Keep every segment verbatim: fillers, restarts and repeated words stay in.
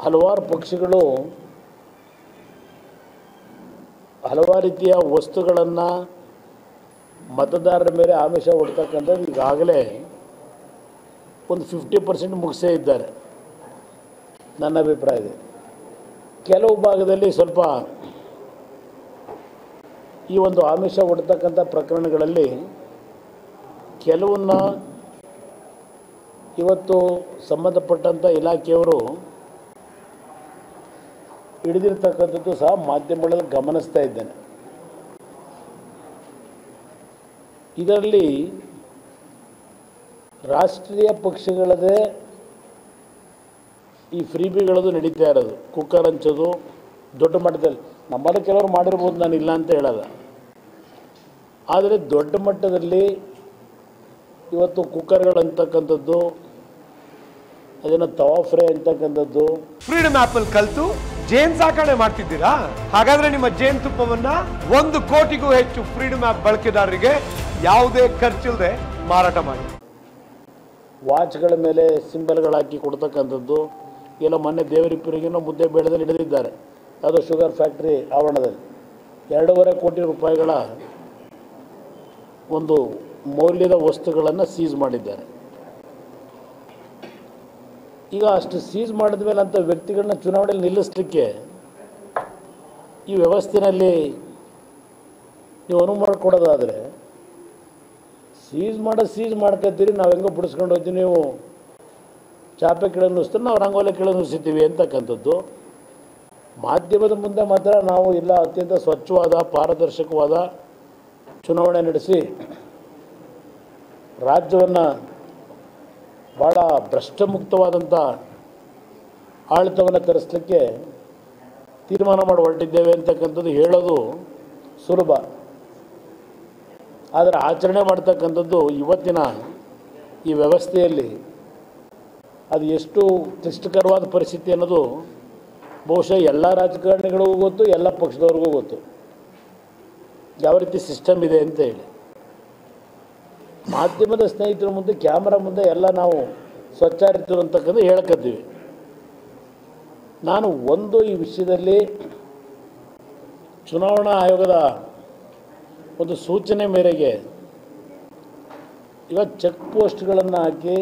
ಹಲವಾರು ಪಕ್ಷಗಳು ಹಲವಾರು ರೀತಿಯ ವಸ್ತುಗಳನ್ನು ಮತದಾರರ ಮೇಲೆ ಆಮಿಷ ಒಡ್ತಕ್ಕಂಥದ್ದು ಈಗಾಗಲೇ ಒಂದು ಫಿಫ್ಟಿ ಪರ್ಸೆಂಟ್ ಮುಗಿಸೇ ಇದ್ದಾರೆ ನನ್ನ ಅಭಿಪ್ರಾಯ ಇದೆ. ಕೆಲವು ಭಾಗದಲ್ಲಿ ಸ್ವಲ್ಪ ಈ ಒಂದು ಆಮಿಷ ಒಡ್ತಕ್ಕಂಥ ಪ್ರಕರಣಗಳಲ್ಲಿ ಕೆಲವನ್ನ ಇವತ್ತು ಸಂಬಂಧಪಟ್ಟಂಥ ಇಲಾಖೆಯವರು ಹಿಡಿದಿರ್ತಕ್ಕಂಥದ್ದು ಸಹ ಮಾಧ್ಯಮಗಳಲ್ಲಿ ಗಮನಿಸ್ತಾ ಇದ್ದೇನೆ. ಇದರಲ್ಲಿ ರಾಷ್ಟ್ರೀಯ ಪಕ್ಷಗಳದೇ ಈ ಫ್ರೀಬಿಗಳದು ನಡೀತಾ ಇರೋದು, ಕುಕ್ಕರ್ ಹಂಚೋದು ದೊಡ್ಡ ಮಟ್ಟದಲ್ಲಿ. ನಮ್ಮಲ್ಲಿ ಕೆಲವರು ಮಾಡಿರ್ಬೋದು, ನಾನು ಇಲ್ಲ ಅಂತ ಹೇಳಲ್ಲ. ಆದರೆ ದೊಡ್ಡ ಮಟ್ಟದಲ್ಲಿ ಇವತ್ತು ಕುಕ್ಕರ್ಗಳು ಅಂತಕ್ಕಂಥದ್ದು, ಅದನ್ನು ತವಾ ಫ್ರೈ ಅಂತಕ್ಕಂಥದ್ದು. ಫ್ರೀಡಮ್ ಆಪ್ ಅಲ್ಲಿ ಕಲಿತು ಜೇನ್ ಸಾಕಣೆ ಮಾಡ್ತಿದ್ದೀರಾ? ಹಾಗಾದ್ರೆ ನಿಮ್ಮ ಜೇನ್ ತುಪ್ಪವನ್ನ ಒಂದು ಕೋಟಿಗೂ ಹೆಚ್ಚು ಫ್ರೀಡಮ್ ಆಪ್ ಬಳಕೆದಾರರಿಗೆ ಯಾವುದೇ ಖರ್ಚಿಲ್ಲದೆ ಮಾರಾಟ ಮಾಡಿ. ವಾಚ್ಗಳ ಮೇಲೆ ಸಿಂಬಲ್ಗಳು ಹಾಕಿ ಕೊಡ್ತಕ್ಕಂಥದ್ದು ಎಲ್ಲ ಮೊನ್ನೆ ದೇವರಿಪ್ಪರಿಗಿನ ಮುದ್ದೆ ಬೇಡದಲ್ಲಿ ಹಿಡಿದಿದ್ದಾರೆ. ಯಾವುದೋ ಶುಗರ್ ಫ್ಯಾಕ್ಟ್ರಿ ಆವರಣದಲ್ಲಿ ಎರಡೂವರೆ ಕೋಟಿ ರೂಪಾಯಿಗಳ ಒಂದು ಮೌಲ್ಯದ ವಸ್ತುಗಳನ್ನು ಸೀಸ್ ಮಾಡಿದ್ದಾರೆ. ಈಗ ಅಷ್ಟು ಸೀಸ್ ಮಾಡಿದ ಮೇಲೆ ಅಂಥ ವ್ಯಕ್ತಿಗಳನ್ನ ಚುನಾವಣೆಯಲ್ಲಿ ನಿಲ್ಲಿಸಲಿಕ್ಕೆ ಈ ವ್ಯವಸ್ಥೆಯಲ್ಲಿ ನೀವು ಅನುವು ಮಾಡಿಕೊಡೋದಾದರೆ, ಸೀಸ್ ಮಾಡೋದು ಸೀಸ್ ಮಾಡ್ಕೊತೀರಿ, ನಾವು ಹೆಂಗೋ ಬಿಡಿಸ್ಕೊಂಡು ಹೋಗ್ತೀವಿ, ನೀವು ಚಾಪೆ ಕೆಳಗೆ ನುಸ್ತಾರೆ, ನಾವು ರಂಗೋಲಿ ಕೆಳಗೆ ನುಸಿತೀವಿ ಅಂತಕ್ಕಂಥದ್ದು. ಮಾಧ್ಯಮದ ಮುಂದೆ ಮಾತ್ರ ನಾವು ಇಲ್ಲ, ಅತ್ಯಂತ ಸ್ವಚ್ಛವಾದ ಪಾರದರ್ಶಕವಾದ ಚುನಾವಣೆ ನಡೆಸಿ ರಾಜ್ಯವನ್ನು ಭಾಳ ಭ್ರಷ್ಟಮುಕ್ತವಾದಂಥ ಆಡಳಿತವನ್ನು ತರಿಸಲಿಕ್ಕೆ ತೀರ್ಮಾನ ಮಾಡಿ ಹೊರಟಿದ್ದೇವೆ ಅಂತಕ್ಕಂಥದ್ದು ಹೇಳೋದು ಸುಲಭ. ಆದರೆ ಆಚರಣೆ ಮಾಡ್ತಕ್ಕಂಥದ್ದು ಇವತ್ತಿನ ಈ ವ್ಯವಸ್ಥೆಯಲ್ಲಿ ಅದು ಎಷ್ಟು ಕ್ಲಿಷ್ಟಕರವಾದ ಪರಿಸ್ಥಿತಿ ಅನ್ನೋದು ಬಹುಶಃ ಎಲ್ಲ ರಾಜಕಾರಣಿಗಳಿಗೂ ಗೊತ್ತು, ಎಲ್ಲ ಪಕ್ಷದವ್ರಿಗೂ ಗೊತ್ತು ಯಾವ ರೀತಿ ಸಿಸ್ಟಮ್ ಇದೆ ಅಂತ ಹೇಳಿ. ಮಾಧ್ಯಮದ ಸ್ನೇಹಿತರ ಮುಂದೆ, ಕ್ಯಾಮ್ರಾ ಮುಂದೆ ಎಲ್ಲ ನಾವು ಸ್ವಚ್ಛರಿರ್ತೀವಿ ಅಂತಕ್ಕಂಥ ಹೇಳ್ಕೊತೀವಿ. ನಾನು ಒಂದು ಈ ವಿಷಯದಲ್ಲಿ ಚುನಾವಣಾ ಆಯೋಗದ ಒಂದು ಸೂಚನೆ ಮೇರೆಗೆ ಈಗ ಚೆಕ್ ಪೋಸ್ಟ್ಗಳನ್ನು ಹಾಕಿ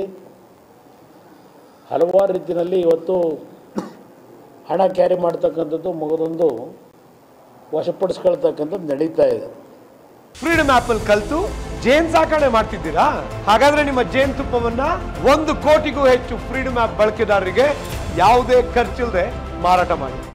ಹಲವಾರು ರೀತಿಯಲ್ಲಿ ಇವತ್ತು ಹಣ ಕ್ಯಾರಿ ಮಾಡ್ತಕ್ಕಂಥದ್ದು ಮಗದೊಂದು ವಶಪಡಿಸ್ಕೊಳ್ತಕ್ಕಂಥದ್ದು ನಡೀತಾ ಇದೆ. ಫ್ರೀಡಮ್ ಆಪ್ ಅಲ್ಲಿ ಕಲಿತು ಜೇನ್ ಸಾಕಣೆ ಮಾಡ್ತಿದ್ದೀರಾ? ಹಾಗಾದ್ರೆ ನಿಮ್ಮ ಜೇನ್ ತುಪ್ಪವನ್ನ ಒಂದು ಕೋಟಿಗೂ ಹೆಚ್ಚು ಫ್ರೀಡಮ್ ಆಪ್ ಬಳಕೆದಾರರಿಗೆ ಯಾವುದೇ ಖರ್ಚಿಲ್ಲದೆ ಮಾರಾಟ ಮಾಡಿ.